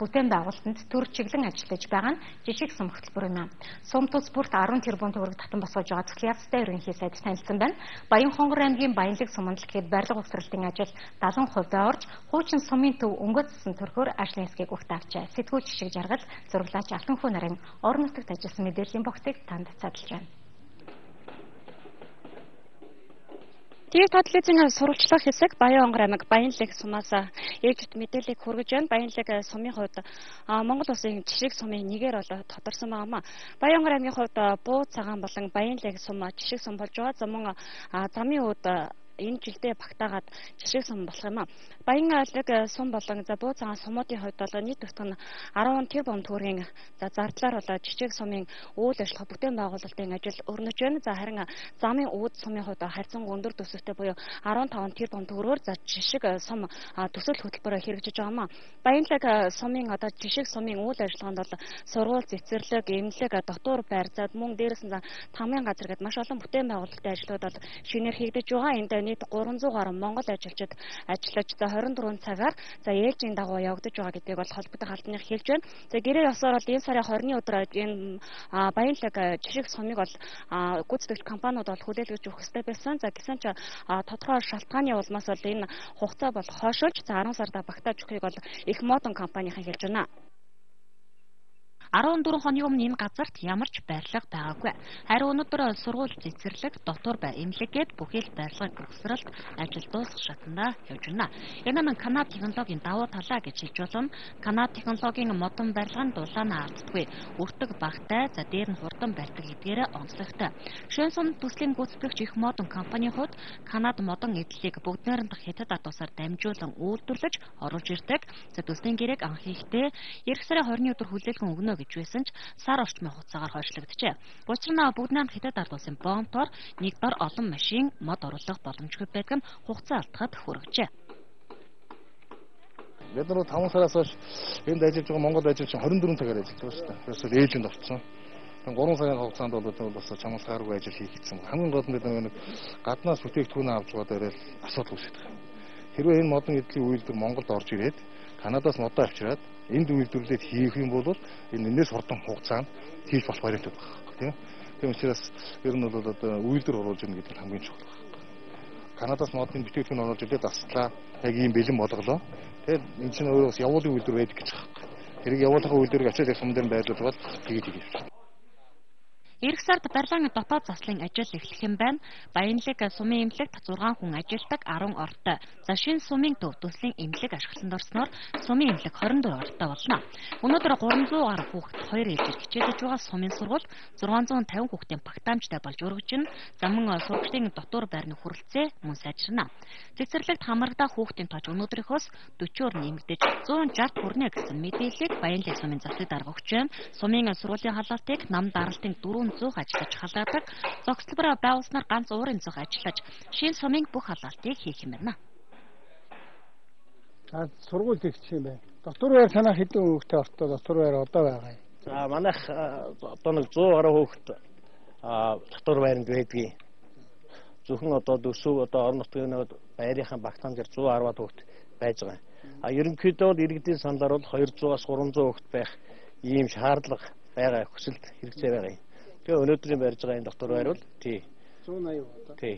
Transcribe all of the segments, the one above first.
бүтээн байгуулалтанд төр чиглэн ажиллаж байгаа нь жишг сум хөтөлбөр юм. Сум тус бүрт 10 тэрбум төгрөг татан босгож байгаа Цэцлэг яцтай ерөнхий сайд танилцсан байна. Баян Хонгор аймгийн Баянлаг суманд л гэхэд барилга угсралтын ажил 70% орж, хуучин сумын төв өнгөцсөн төрхөөр ажлын хэсгийг өгт авчээ. Сэтгүүл жишг жаргал, зураглаач Алтанхүү нарын орон нутагт ажилласан мэдээллийн богцыг танд цадалж байна. ТV телевизийн сурвалжлах хэсэг Баян Хонгор аймаг Баянлаг сумаас ээлжид мэдээллийг хүргэж байна. Баянлаг сумын хувьд Монгол улсын жишг сумын нэгээр бол тодорсон байна. Баян Хонгор аймгийн хувьд Буу Цагаан болон Баянлаг сум жишг сум болж байгаа. За мөн замын үед энэ жилдээ багтаагаад жишг сум болох юм. Баянлаг сум болон Буу Цагаан сумуудын хувьд бол нийт тутам нь 10 тэрбум төгрөгийн зардлаар бол жишг сумын үйл ажиллагаа бүтээн байгуулалтын ажил өрнөж байна. За харин замын үүд сумын хувьд харьцан өндөр төсөвтэй буюу 15 тэрбум төгрөгөөр жишг сум төсөл хөтөлбөрөөр хэрэгжиж байгаа юм. Баянлаг сумын жишг сумын үйл ажиллагаанд бол сургууль, цэцэрлэг, эмнэлэг, дотуур байр, за мөн дээрээс нь тамгын газар гэдэг маш олон бүтээн байгуулалтын ажлууд бол шинээр хийгдэж байгаа. Энд нийт 300 гаруй монгол ажилчид ажиллаж 24 цагаар ээлжийн дагуу явагдаж байгаа гэдгийг бол холбоотой халдных хэлж байна. За гэрээ ёсоор бол энэ сарын 20-ны өдөр энэ Баянлаг жишг сумыг бол гүйцэтгэгч компаниуд бол хүлээлгэж өгөх ёстой байсан. За гэсэн ч тодорхой шалтгааны улмаас бол энэ хугацаа бол хойшоолж 10 сарда багтааж өгөхийг бол их модон компанийн хэлж байна. 14 хоногийн өмнө энэ газарт ямар ч барилга байгаагүй. Харин өнөөдөр сургууль, цэцэрлэг, дотуур бай, эмнэлэг бүхэл барилгын угсралт ажил дуусах шатндаа явж байна. Энэ нь Канада технологийн давуу талаа гэж хэлж болно. Канада технологийн модон барилгын дулаанаа алддаггүй. Өртөг багтай, за дээр нь хурдан барьдаг гэдгээрээ онцлогтой. Шин сум төслийн гүйцэтгэгч их модон компанийн хувьд Канада модон эдлийг бүгд найрамдах хятад атусаар дамжуулан үйлдвэрлэж оруулж ирдэг. За төслийн гэрээг анх ихтэй эх сарын 20-ны өдөр хүлээлгэн өгнө гэж байсан ч сар орчмын хугацаагаар хойшлогджээ. Учир нь бүгд найрамд хятад ард улсын бомбоор нэг дор олон машин мод оруулах боломжгүй байдаг нь хугацаа алдахад хүргэжээ. Бид нар 5 сараас хойш энд ажиллаж байгаа монгол ажилчин 24 цагаар ажилладаг шүү дээ. Тэрээс ээлжинд орцсон. 3 сарын хугацаанд бол бас чамаас гааргүй ажил хийх гэсэн. Хамгийн гол нь бид нэг гаднаас бүтээгдэхүүн авч байгаа дээрээ асуудал үүсдэг. Хэрвээ энэ модон эдлийн үйлдвэр Монголд орж ирээд Канадаас модоо авчираад энд үйлдвэрлээд хийх юм бол энэ энэс хурдан хугацаанд хийж болох вариантууд байна. Тийм. Тийм учраас ер нь бол одоо үйлдвэр оруулж ирнэ гэдэг нь хамгийн чухал. Канадаас модын бүтээгдэхүүн оруулж ирээд таслаа. Яг ийм бэлэн болголоо. Тэгээд энэ чинь өөрөө бас явуулын үйлдвэр байдаг гэж байна. Тэрийг явуулах үйлдвэрийг ачаал сум дээр байрлуулбал тэгээд хийж. Эх сард барилгын дотоод заслын ажил эхлэх юм байна. Баянлаг сумын эмнэлэгт 6 хүн ажилдаг 10 ортой. За шинэ сумын төв төслийн эмнэлэг ашиглалтанд орсноор сумын эмнэлэг 24 ортой болно. Өнөөдөр 300 гаруй хүүхэд 2 ээлжид хичээлж байгаа сумын сургууль 650 хүүхдийн багтаамжтай болж өргөжнө. За мөн сургуулийн дотуур байрны хүрэлцээ мөн сайжирна. Цэцэрлэгт хамрагдаа хүүхдийн тооч өнөөдрийнхөөс 40-оор нэмэгдэж 160 хүрнэ гэсэн мэдээллийг Баянлаг сумын заслыг дарга өгч байна. Сумын сургуулийн халаалтыг нам даралтын 400 ажиллаж халаадаг. Зохицлбороо байгуулснаар ганц уурын зөх ажиллаж шинэ сумын бүх халаалтыг хийх юм байна. Сургууль ихч юм байна. Дотор байр санаа хэдэн хүүхдээ ортой дотор байр одоо байгаа юм. За манайх одоо нэг 100 гаруй хүүхэд дотор байранд байдгийг. Зөвхөн одоо төсөв одоо орон нутгийн байрынхаа багтаамжаар 110 хүүхэд байж байгаа. Ерөнхийдөө иргэдийн саналаар бол 200-аас 300 хүүхэд байх ийм шаардлага байгаа хүсэлт хэрэгцээ байгаа юм. Тэгээ өнөөдрийн барьж байгаа энэ дотор байр бол тий 180 одоо. Тий.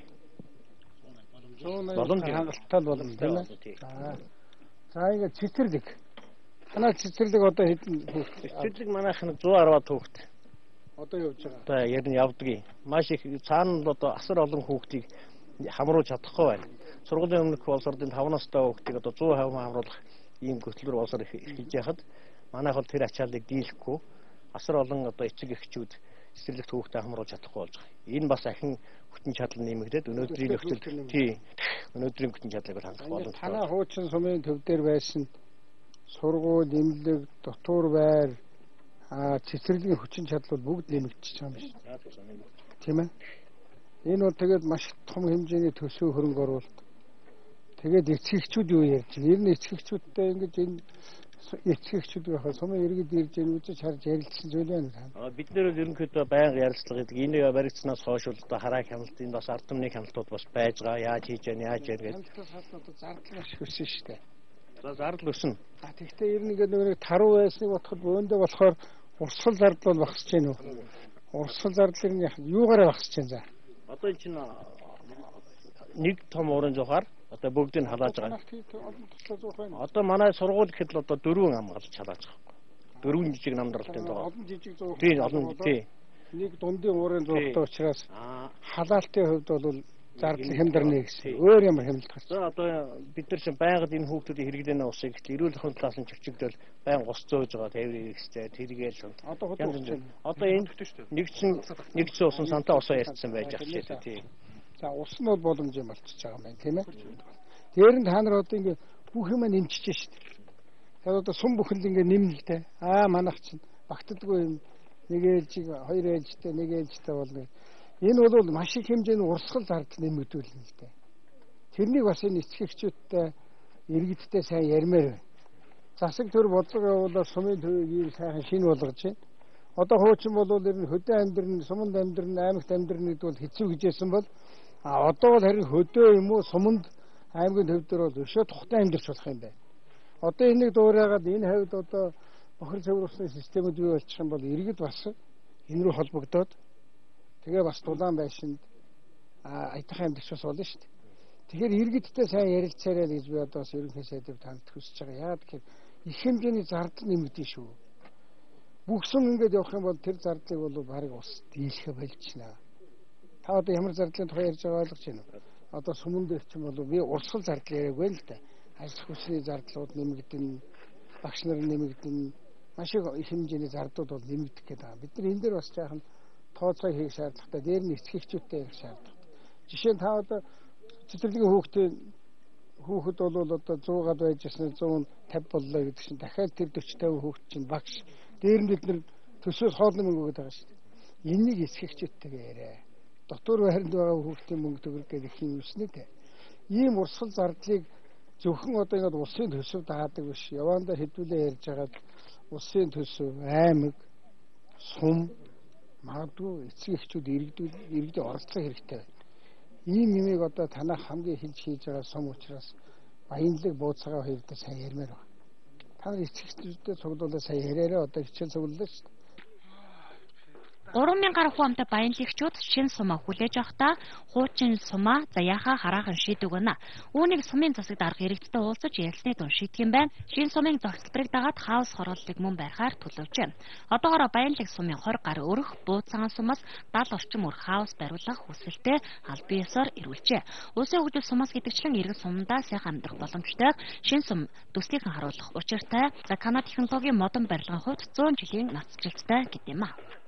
180 хангалттай болно тийм ээ. За ингээд цэцэрлэг. Танай цэцэрлэг одоо хэдэн хүүхэд? Цэцэрлэг манайх нэг 110 хүүхэд. Одоо явж байгаа. Одоо яг нь явдгийг. Маш их цаана нь одоо асар олон хүүхдийг хамруулж чадахгүй байна. Сургуулийн өмнөх боловсролын 5 настай хүүхдийг одоо 100% хамруулах ийм хөтөлбөр боловсрол хийж яхад манайх бол тэр ачааллыг дийлэхгүй асар олон одоо эцэг эхчүүд цэцэрлэгт хүүхдээ хамруулж чадахгүй болж байгаа. Энэ бас ахин хүчин чадал нэмэгдээд өнөөдрийн нөхцөлд тий өнөөдрийн хүчин чадлыг бол хангах боломжтой. Танай хуучин сумын төв дээр байсан сургууль, эмнэлэг, дотуур байр, цэцэрлэгийн хүчин чадал бүгд нэмэгдчихэж байгаа юм шиг. Тийм ээ. Энэ бол тэгээд маш том хэмжээний төсөв хөрөнгө оруулалт. Тэгээд эцэг эхчүүд юу ярьж байна? Ер нь эцэг эхчүүдтэй ингэж энэ эцэг эхчүүд байхаа сумын иргэд ирж энэ үзэж харж ярилцсан зүйл байна. Бид нэр ерөнхийдөө байнга ярилцлага гэдэг. Энийг баригдсанаас хойш одоо хараа хяналт энэ бас ард түмний хяналтууд бас байж байгаа. Яаж хийж яана яаж яана гэдэг. Зардал маш өссөн шүү дээ. За зардал өснө. Тэгэхдээ ер нь ингээд нэг таруу байсныг бодоход өөндөө болохоор урсгал зардал бол багасч гэнэ үү? Урсгал зардал нь юугаараа багасч гэнэ за? Одоо энэ чинь нэг том уран зугаар одоо бүгдийг халааж байгаа. Одоо манай сургууль гэхэд л одоо 4 хамгаалж халааж байгаа. 4 жижиг намдралтын зугаар. Олон жижиг зугаар. Тийм олон тийм. Нэг дундын уран зугаартай учраас халаалтын хувьд бол зардал хямдарна гэсэн. Өөр ямар хямдалт гарч. За одоо бид нар чинь байнга энэ хүүхдүүдийн хэрэглэнэ усыг гэтэл эрүүл ахуйн талаас нь чивчигдэл байнга ус зөөж байгаа тээврийн хэрэгстэй тэргээл одоо хот ус чинь. Одоо энэ нэгдсэн усан сантаа усаа ярьсан байж ах шээ тий. За ус нь бол боломж юм болчихж байгаа юм байна тийм ээ. Дээр нь та нар одоо ингээ бүх юм нэмчихэж шít. Тэгээд одоо сум бүхэнд ингээ нэмэлтэй. Манайх чинь багтдаггүй юм. Нэг ээлжиг, хоёр ээлжтэй, нэг ээлжтэй болно. Энэ бол маш их хэмжээний урсгал зардал нэмэгдүүлнэ л дээ. Тэрнийг бас энэ эцэгчүүдтэй иргэдтэй сайн ярмаар байна. Засаг төр бодлого явуулаад сумын төвийг сайхан шинэ болгож байна. Одоо хуучин бол ер нь хөдөө амьдрын, суманд амьдрын, аймагт амьдрын гэдэг бол хэцүү гэжсэн бол одоо бол харин хөдөө юм уу суманд аймгийн төв дээр бол өшөө тухтай амьдарч болох юм байна. Одоо энийг дуурайгаад энэ хавьд одоо бохир цэвэрлсэн системүүд бий болчих юм бол иргэд бас энэ рүү холбогдоод тэгээ бас дулаан байшинд айтхан амьдарч бас болно шүү дээ. Тэгэхээр иргэдтэй сайн ярилцаарай гэж би одоо бас ерөнхий сайдыг танд хүсэж байгаа. Яагаад гэхээр их хэмжээний зардал нэмэгдэн шүү. Бүгсэн ингэж явах юм бол тэр зардлыг бол барыг ус дийлхэ болчихно. Та одоо ямар зардлын тухай ярьж байгаа ойлгож байна уу? Одоо сүмэн дээр ч юм бол би урсгал зардал яриаггүй л да. Ажил хүчний зардлууд нэмэгдэн, багш нарын нэмэгдэн, маш их хэмжээний зардлууд бол нэмэгдэх гээд байгаа. Бид нар энэ дээр бас жаахан тооцоо хийх шаардлагатай. Дээр нь эцэгчүүдтэй ярих шаардлагатай. Жишээ нь та одоо цэцэрлэгийн хүүхэд бол одоо 100-аад байж яснаа 150 боллоо гэдэг чинь дахиад тэр 40-50 хүүхэд чинь багш. Дээр нь бид нар төсөөс хоолны мөнгө өгöd байгаа шүү дээ. Энийг эцэгчүүдтэйгээ яриа. Дотор байранд байгаа хүүхдийн мөнгө төгрөг гэх их юм шнэ тэ. Ийм урсгал зардлыг зөвхөн одоо ингээд улсын төсөв даадаг биш. Яванда хэдүүлээ ярьж байгаад улсын төсөв, аймаг, сум магадгүй эцэг эхчүүд иргэдийн оролцоо хэрэгтэй байна. Ийм нэмийг одоо танах хамгийн хэлж хийж байгаа сум учраас Баянлаг бууцгаа хоёртой сайн ярмаар байна. Та нар эцэг эхчүүдтэй цуглуулаад сайн яриараа одоо хичээл цуглууллаа шүү дээ. 3000 гаруй хүнтэй баянлагчид шинэ сумаа хүлээж авахдаа хуучин сумаа заяаха хараахан шийдэг байна. Үүнийг сумын засаг дарга иргэдтэй уулзаж ярилцны тун шийдэх юм байна. Шинэ сумын зохицлыг дагаад хаус хорооллыг мөн барихаар төлөвлөж байна. Одоогоор Баянлаг сумын 20 гаруй өрх бууцхан сумаас 70 орчим өрх хаус бариулах хүсэлтэд аль биесээр ирүүлжээ. Улсын хөгжил сумаас гэдэгчлэн иргэн сумдаа сайхан амьдрах боломжтой шинэ сум төслийг харуулах учиртай. За Канада технологийн модон барилгын хувьд 100 жилийн нацжилттай гэдэм аа.